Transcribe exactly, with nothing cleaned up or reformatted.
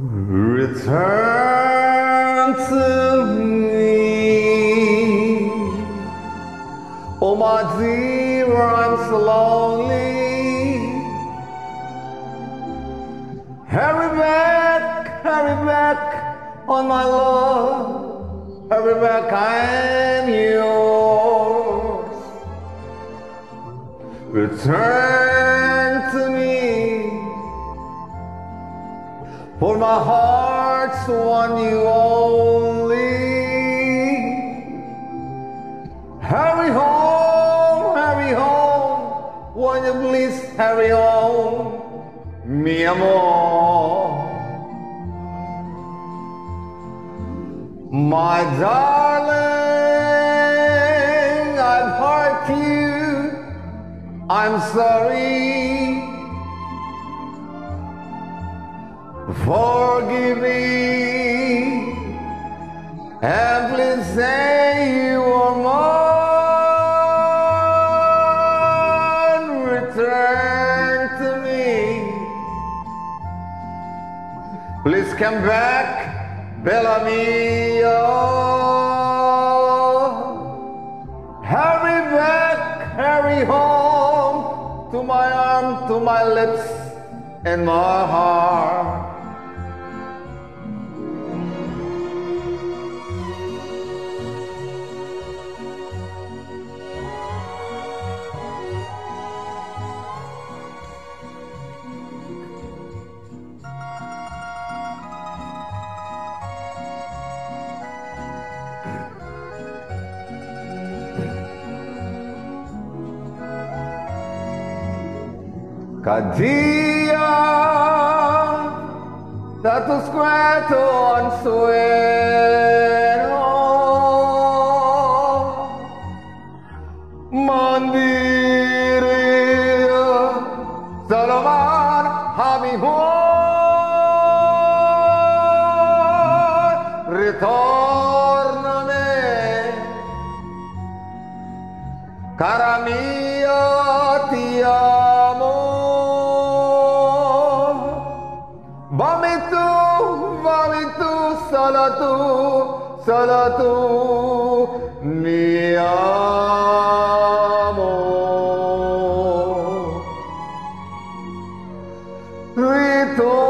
Return to me, oh my dear, I'm so lonely. Hurry back, hurry back, on my love, hurry back, I'm yours. Return to me, for my heart's one you only. Hurry home, hurry home, won't you please hurry home, mi amor. My darling, I've hurt you, I'm sorry. Forgive me, and please say you are mine. Return to me, please come back, Bella mia. Hurry back, hurry home, to my arms, to my lips, and my heart. Kadia datos cuento ansuero mandiria Salaman Hamihor ritorname cara mia ti amo. Vami tu, vami tu, solo tu, solo tu, mi amor. Ritorno